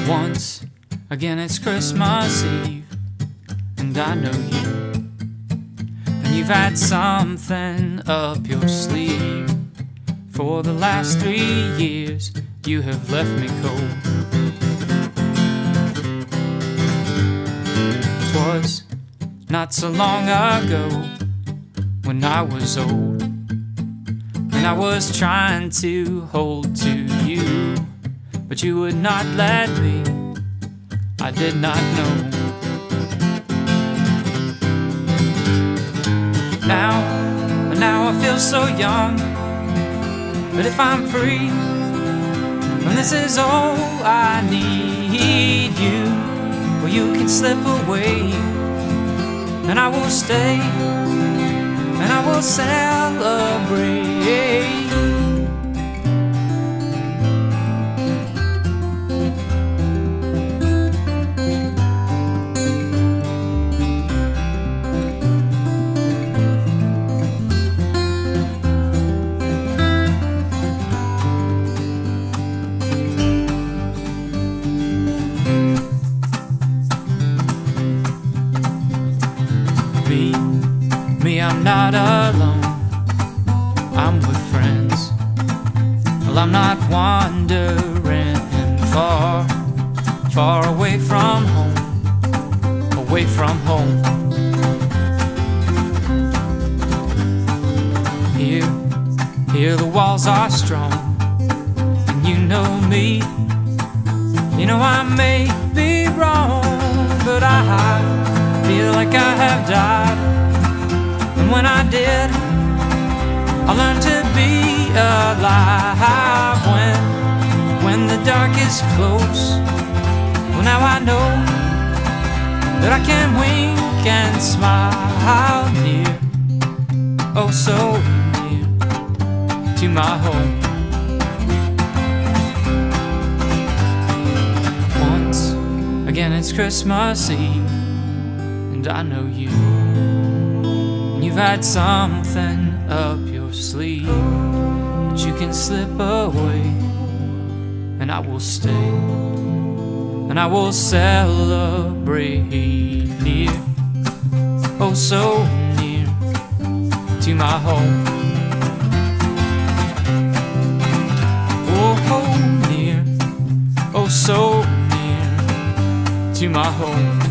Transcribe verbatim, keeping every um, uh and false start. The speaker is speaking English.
Once again it's Christmas Eve, and I know you, and you've had something up your sleeve. For the last three years you have left me cold. 'Twas not so long ago when I was old, and I was trying to hold to you, but you would not let me. I did not know. Now, now I feel so young, but if I'm free, and this is all I need, you, well, you can slip away, and I will stay, and I will celebrate. Me, me, I'm not alone, I'm with friends. Well, I'm not wandering far, far away from home, away from home. Here, here the walls are strong, and you know me. You know I may be wrong, but I feel like I have died. And when I did, I learned to be alive. When, when the dark is close, well, now I know that I can wink and smile near, oh so near to my home. Once again it's Christmas Eve, and I know you, and you've had something up your sleeve, but you can slip away, and I will stay, and I will celebrate near, oh so near to my home. Oh, near, oh so near to my home.